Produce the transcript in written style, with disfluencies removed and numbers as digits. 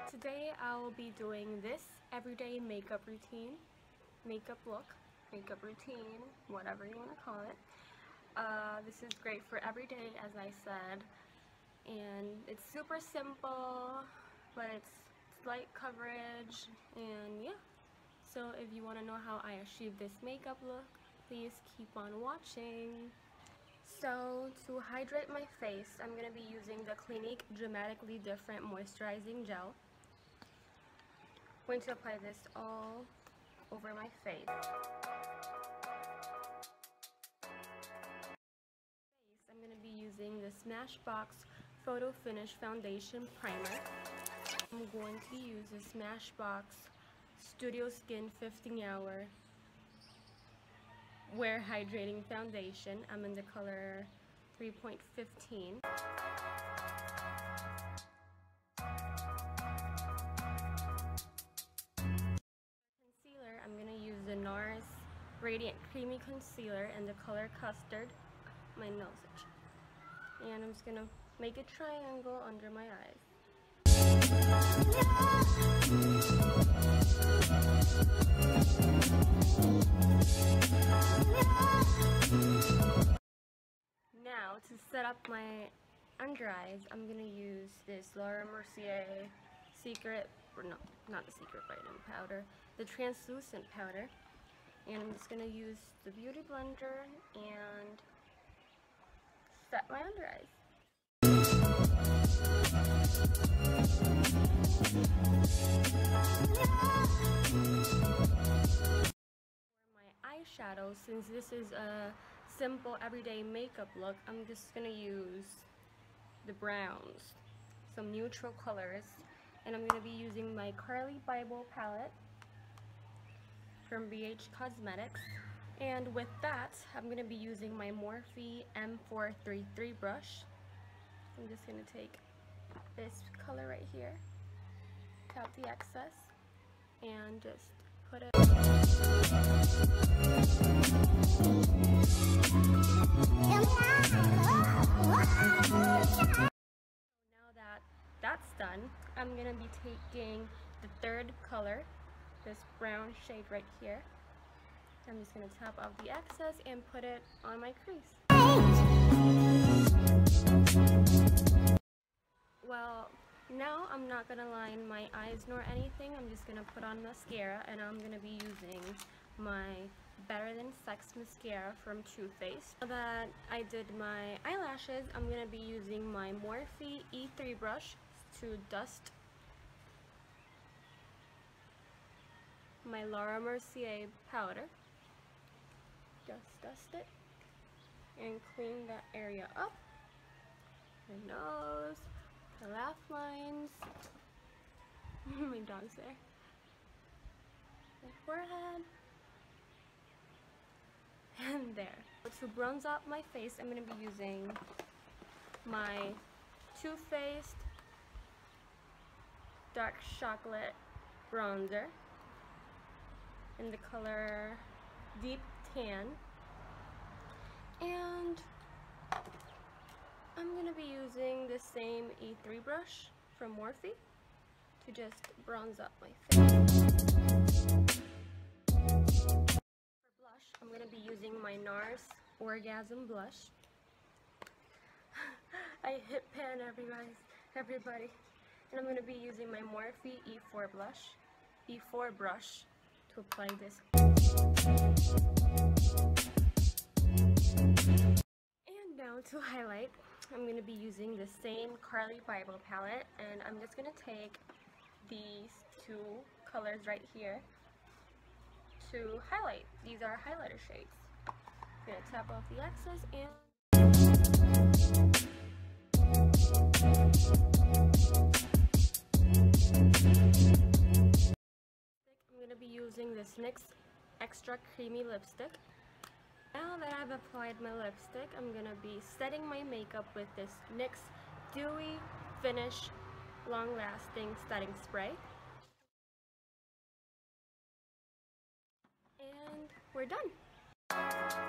Today I will be doing this everyday makeup routine, makeup look, makeup routine, whatever you want to call it. This is great for every day, as I said, and it's super simple, but it's light coverage, and yeah. So if you want to know how I achieved this makeup look, please keep on watching. So to hydrate my face, I'm going to be using the Clinique Dramatically Different Moisturizing Gel. I'm going to apply this all over my face. I'm going to be using the Smashbox Photo Finish Foundation Primer. I'm going to use the Smashbox Studio Skin 15-Hour Wear Hydrating Foundation. I'm in the color 3.15. Concealer, I'm going to use the NARS Radiant Creamy Concealer in the color Custard, my nose itch. And I'm just going to make a triangle under my eyes. Now, to set up my under eyes, I'm going to use this Laura Mercier Secret, or no, not the Secret Brightening Powder, the Translucent Powder. And I'm just going to use the Beauty Blender and set my under eyes. For my eyeshadow, since this is a simple everyday makeup look, I'm just going to use the browns, some neutral colors, and I'm going to be using my Carli Bybel palette from BH Cosmetics. And with that, I'm going to be using my Morphe M433 brush. I'm just going to take this color right here, tap the excess, and just put it. Now that that's done, I'm going to be taking the third color, this brown shade right here. I'm just going to tap off the excess and put it on my crease. Well, now I'm not going to line my eyes nor anything. I'm just going to put on mascara, and I'm going to be using my Better Than Sex mascara from Too Faced. Now that I did my eyelashes, I'm going to be using my Morphe E3 brush to dust my Laura Mercier powder. Just dust it and clean that area up. My nose, the laugh lines, my dog's there, my forehead, and there. To bronze up my face, I'm going to be using my Too Faced Dark Chocolate Bronzer in the color Deep Tan, and I'm going to be using the same E3 brush from Morphe to just bronze up my face. For blush, I'm going to be using my NARS Orgasm Blush. I hit pan everybody. And I'm going to be using my Morphe E4 brush to apply this. And now to highlight, I'm going to be using the same Carli Bybel palette, and I'm just going to take these two colors right here to highlight. These are highlighter shades. I'm going to tap off the excess and I'm going to be using this NYX Extra Creamy Lipstick. Now that I've applied my lipstick, I'm going to be setting my makeup with this NYX Dewy Finish Long Lasting Setting Spray. And we're done!